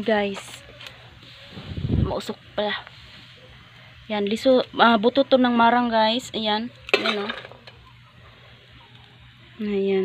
Ayan guys. Mausok pala. Yan, buto to ng marang guys. Ayan. Ayan o. Ayan.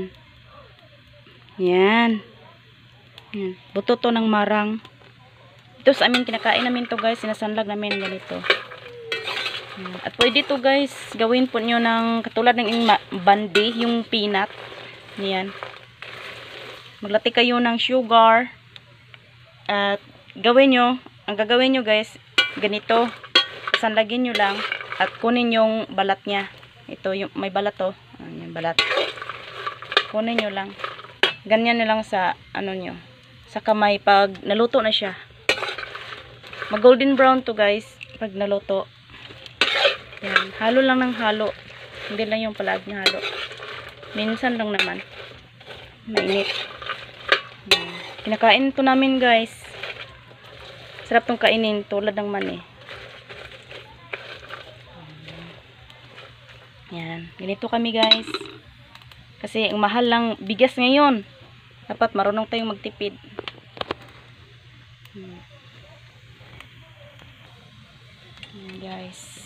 Ayan. Ayan. Buto to ng marang. Ito sa amin, kinakain namin to guys. Sinasanlag namin ganito. Ayan. At pwede to guys, gawin po nyo ng katulad ng bandi, yung peanut. Ayan. Maglati kayo ng sugar. At ang gagawin nyo guys, ganito. Sanlagin nyo lang at kunin yung balat niya. Ito yung may balat to. Yung balat. Kunin nyo lang. Ganyan nyo lang sa nyo. Sa kamay pag naluto na siya. Mag golden brown to guys pag naluto. Yan. Halo lang ng halo. Hindi lang yung palagi halo. Minsan lang naman. Mainit. Kinakain to namin guys. Sarap tong kainin tulad ng mani. Yan. Ganito kami guys. Kasi ang mahal lang bigas ngayon. Dapat marunong tayong magtipid. Yan guys.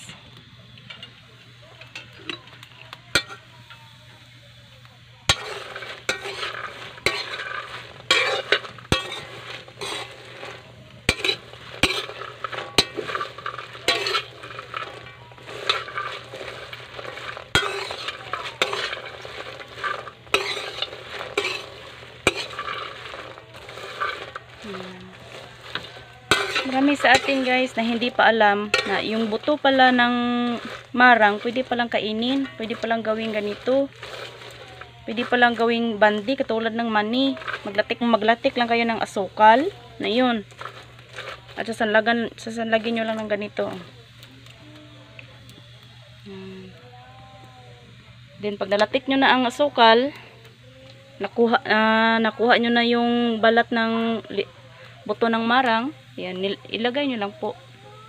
Marami sa atin guys na hindi pa alam na yung buto pala ng marang pwede palang kainin, pwede palang gawing ganito, pwede palang gawing bandi katulad ng mani. Maglatik lang kayo ng asukal na yun at sasanlagin nyo lang ng ganito. Then pag nalatik nyo na ang asukal, nakuha nyo na yung balat ng buto ng marang. Yan, ilagay nyo lang po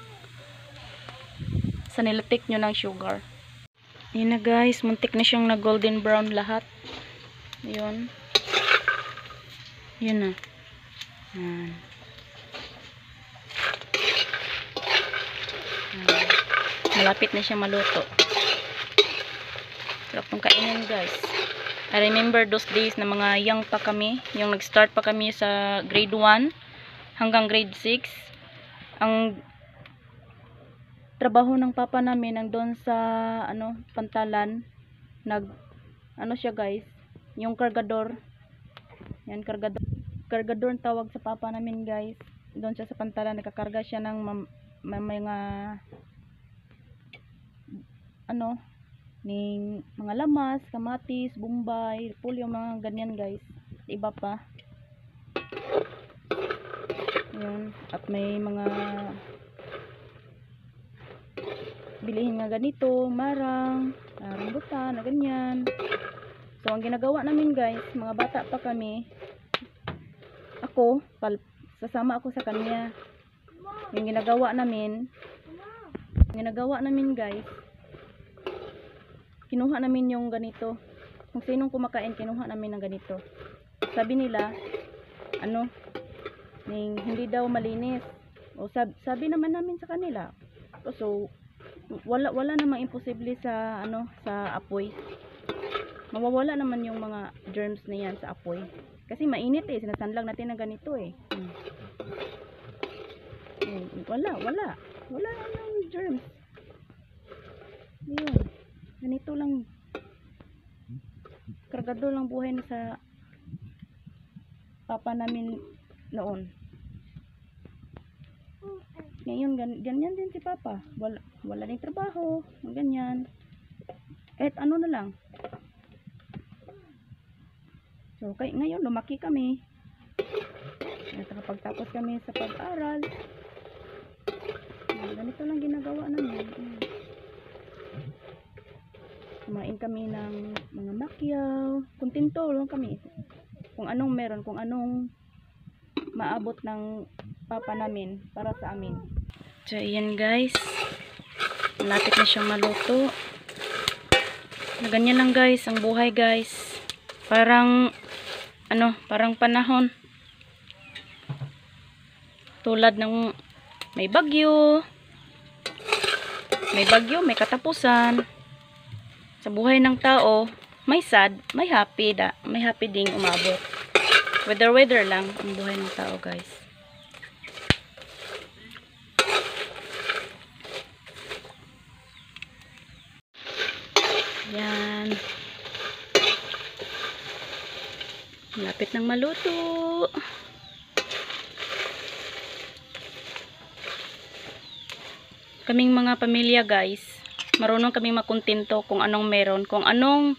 sa nilatik nyo ng sugar. Yan na guys, muntik na siyang na golden brown lahat. Yun. Yun na. Yan. Malapit na siyang maluto. Sarap pong kainin guys. I remember those days na mga young pa kami. Yung nag-start pa kami sa grade 1 hanggang grade 6. Ang trabaho ng papa namin nandun sa pantalan. Siya guys, yung kargador. Yan, kargador ang tawag sa papa namin guys. Doon siya sa pantalan, nagkakarga siya ng mga mga lamas, kamatis, bombay, repolyo, mga ganyan guys. Iba pa. Yun. At may mga bilihin nga ganito, marang, rambutan, na ganyan. So, ang ginagawa namin guys, mga bata pa kami, sasama ako sa kanya. Yung ginagawa namin guys, kinuha namin yung ganito. Kung sinong kumakain, kinuha namin ng ganito. Sabi nila, hindi daw malinis. O sabi naman namin sa kanila. So wala namang imposible sa sa apoy. Mawawala naman yung mga germs na yan sa apoy. Kasi mainit sinasanlang natin ng ganito Wala yung germs. Yun. Ganito lang. Kargador lang buhay na sa papa namin noon. Ngayon ganyan din si papa. Wala din trabaho, ganyan. Kahit na lang. So ngayon lumaki kami. Nakapagtapos kami sa pag-aral. Ganito lang ginagawa namin. Kumain kami ng mga makyaw. Kontento lang kami. Kung anong meron, kung anong maabot ng papa namin para sa amin. So, ayan guys. Malapit na siyang maluto. Ganyan lang guys, ang buhay guys. Parang, parang panahon. Tulad ng may bagyo, may katapusan. Sa buhay ng tao, may sad, may happy ding umabot. Weather lang ang buhay ng tao, guys. Yan. Malapit nang maluto. Kaming mga pamilya, guys, marunong kaming makontento kung anong meron, kung anong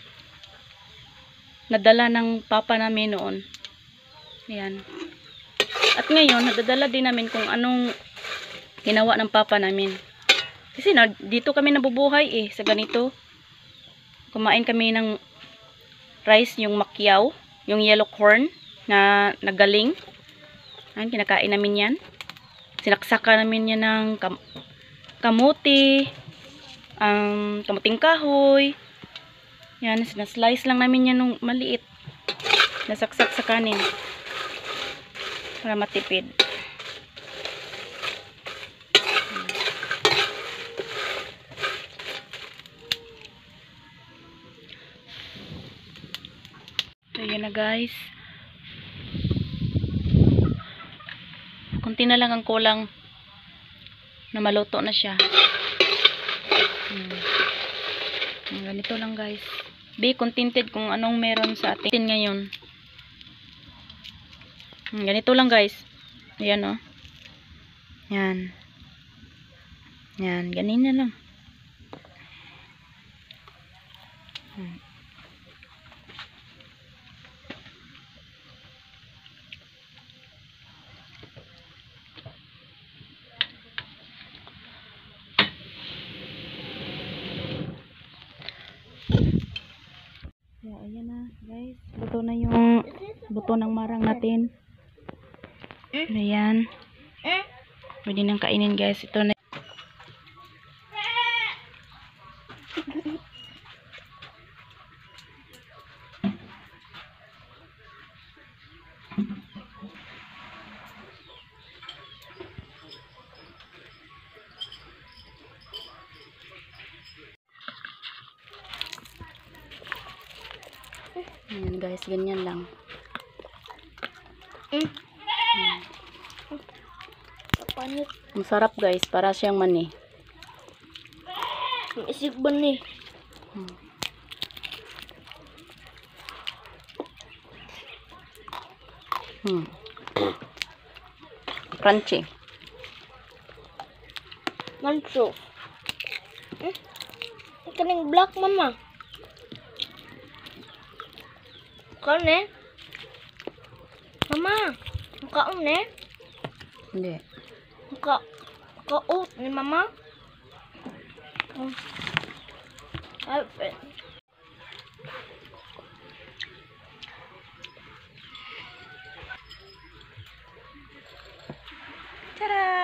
nadala ng papa namin noon. Ayan. At ngayon, nadadala din namin kung anong ginawa ng papa namin. Kasi dito kami nabubuhay sa ganito. Kumain kami ng rice, yung makyaw, yung yellow corn na nagaling. Ayan, kinakain namin yan. Sinaksaka namin yan ng kamuti, kamuting kahoy. Yan, sinaslice lang namin yan nung maliit. Nasaksak sa kanin. Para matipid. So, yan na, guys. Kunti na lang ang kulang na maluto na siya. Ganito lang, guys. Be contented kung anong meron sa atin ngayon. Ganito lang, guys. Ayan, oh. Yan. Yan, ganin na lang. Yeah, ayan na, guys. Luto na yung buto ng marang natin. Ayan. Pwede nang kainin, guys. Ito na. Ayan, guys, ganyan lang. Masarap, guys, para siyang mani. Isip ba ni? Crunchy. Manso. Kaning black, mama. Kaon eh? Mama, kaon eh? Hindi. Kaot ni mama? Alfred. Tada!